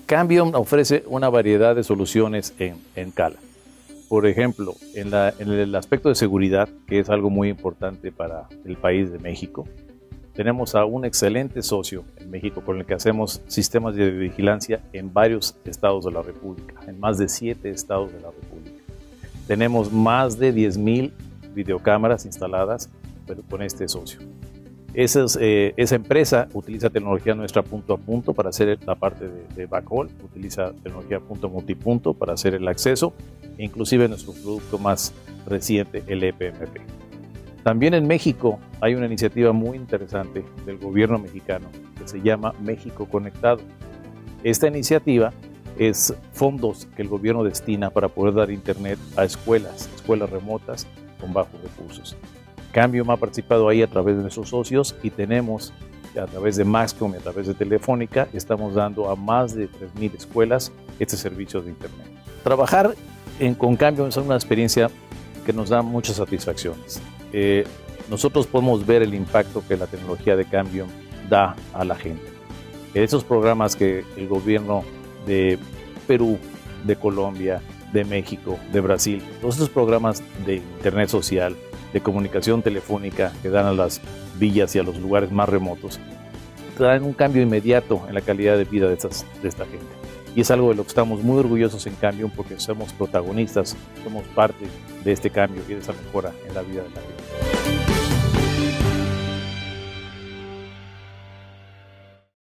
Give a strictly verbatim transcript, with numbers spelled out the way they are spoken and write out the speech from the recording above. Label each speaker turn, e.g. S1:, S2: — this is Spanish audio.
S1: Cambium ofrece una variedad de soluciones en, en Cala. Por ejemplo, en, la, en el aspecto de seguridad, que es algo muy importante para el país de México, tenemos a un excelente socio en México con el que hacemos sistemas de vigilancia en varios estados de la República, en más de siete estados de la República. Tenemos más de diez mil videocámaras instaladas con este socio. Esas, eh, esa empresa utiliza tecnología nuestra punto a punto para hacer la parte de, de backhaul, utiliza tecnología punto multipunto para hacer el acceso, e inclusive nuestro producto más reciente, el E P M P. También en México hay una iniciativa muy interesante del gobierno mexicano que se llama México Conectado. Esta iniciativa es fondos que el gobierno destina para poder dar internet a escuelas, escuelas remotas con bajos recursos. Cambium ha participado ahí a través de nuestros socios y tenemos, a través de Maxcom y a través de Telefónica, estamos dando a más de tres mil escuelas este servicio de internet. Trabajar en, con Cambium es una experiencia que nos da muchas satisfacciones. Eh, nosotros podemos ver el impacto que la tecnología de Cambium da a la gente. Esos programas que el gobierno de Perú, de Colombia, de México, de Brasil, todos estos programas de internet social, de comunicación telefónica que dan a las villas y a los lugares más remotos, traen un cambio inmediato en la calidad de vida de, estas, de esta gente. Y es algo de lo que estamos muy orgullosos en Cambium porque somos protagonistas, somos parte de este cambio y de esa mejora en la vida de la gente.